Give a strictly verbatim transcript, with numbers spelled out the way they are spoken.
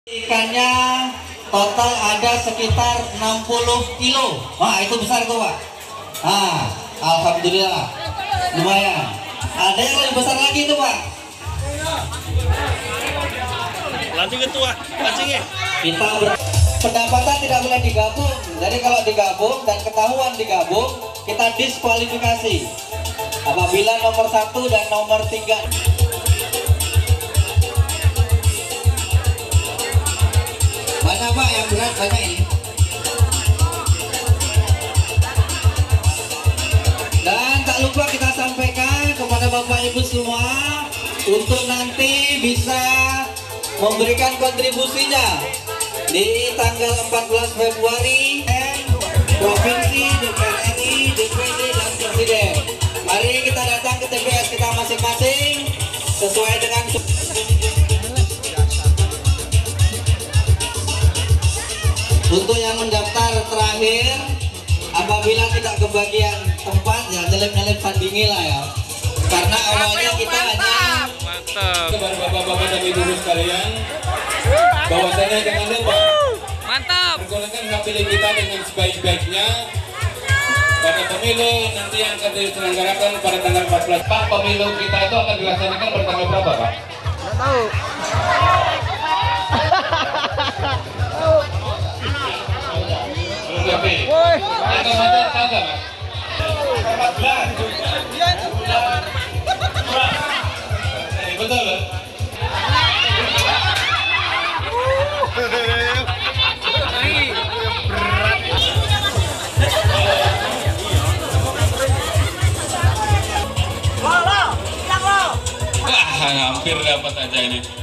Ikannya total ada sekitar enam puluh kilo. Wah, itu besar tuh, Pak. Ah, alhamdulillah. Lumayan. Ada yang lebih besar lagi tuh, Pak. Lanjut ketua, pancingnya. Kita ber pendapatan tidak boleh digabung. Jadi kalau digabung dan ketahuan digabung, kita diskualifikasi. Apabila nomor satu dan nomor tiga. Banyak, Pak, yang berat banyak ini. Dan tak lupa kita sampaikan kepada Bapak Ibu semua untuk nanti bisa memberikan kontribusinya di tanggal empat belas Februari, Provinsi, D P R R I, D P D, dan Presiden. Mari kita datang ke T P S kita masing-masing sesuai dengan. Untuk yang mendaftar terakhir, apabila tidak kebagian tempat, ya nyelip-nyelip sandingi lah ya. Karena awalnya kita hanya Mantap. Kepada bapak-bapak dan ibu-ibu sekalian, bahwasanya jangan lupa Mantap. menggunakan hak pilih kita dengan sebaik-baiknya pada pemilu nanti yang akan diselenggarakan pada tanggal empat belas. Pak, pemilu kita itu akan dilaksanakan pada tanggal berapa, Pak? Nggak tahu. Belum tapi. Tanggal mana tanggal, Mas? empat belas. Betul, Pak? Wah, hampir dapat aja ini.